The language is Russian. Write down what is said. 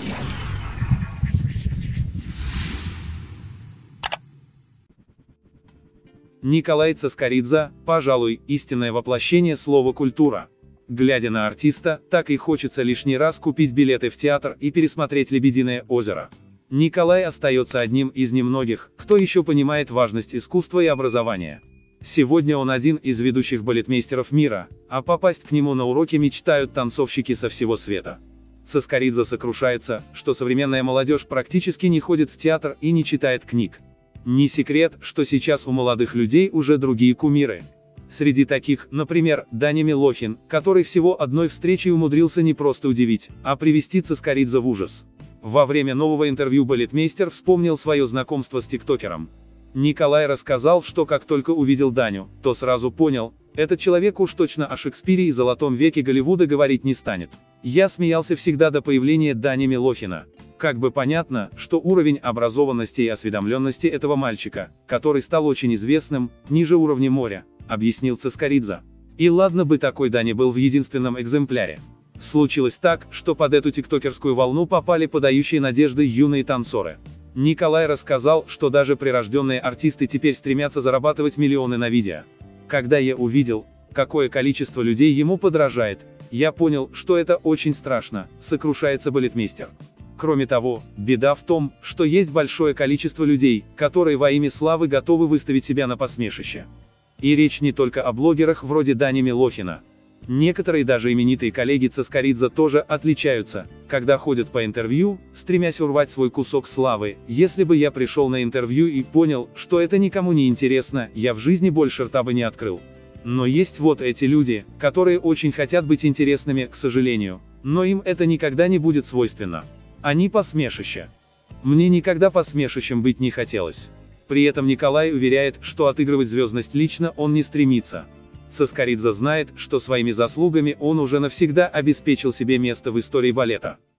Николай Цаскоридзе, пожалуй, истинное воплощение слова «культура». Глядя на артиста, так и хочется лишний раз купить билеты в театр и пересмотреть «Лебединое озеро». Николай остается одним из немногих, кто еще понимает важность искусства и образования. Сегодня он один из ведущих балетмейстеров мира, а попасть к нему на уроки мечтают танцовщики со всего света. Цаскоридзе сокрушается, что современная молодежь практически не ходит в театр и не читает книг. Не секрет, что сейчас у молодых людей уже другие кумиры. Среди таких, например, Даня Милохин, который всего одной встречей умудрился не просто удивить, а привести Цаскоридзе в ужас. Во время нового интервью балетмейстер вспомнил свое знакомство с тиктокером. Николай рассказал, что как только увидел Даню, то сразу понял, этот человек уж точно о Шекспире и золотом веке Голливуда говорить не станет. Я смеялся всегда до появления Дани Милохина. Как бы понятно, что уровень образованности и осведомленности этого мальчика, который стал очень известным, ниже уровня моря, объяснил Цаскоридзе. И ладно бы такой Даня был в единственном экземпляре. Случилось так, что под эту тиктокерскую волну попали подающие надежды юные танцоры. Николай рассказал, что даже прирожденные артисты теперь стремятся зарабатывать миллионы на видео. Когда я увидел, какое количество людей ему подражает, я понял, что это очень страшно, сокрушается балетмейстер. Кроме того, беда в том, что есть большое количество людей, которые во имя славы готовы выставить себя на посмешище. И речь не только о блогерах вроде Дани Милохина. Некоторые даже именитые коллеги Цаскоридзе тоже отличаются, когда ходят по интервью, стремясь урвать свой кусок славы. Если бы я пришел на интервью и понял, что это никому не интересно, я в жизни больше рта бы не открыл. Но есть вот эти люди, которые очень хотят быть интересными, к сожалению, но им это никогда не будет свойственно. Они посмешище. Мне никогда посмешищем быть не хотелось. При этом Николай уверяет, что отыгрывать звездность лично он не стремится. Цаскоридзе знает, что своими заслугами он уже навсегда обеспечил себе место в истории балета.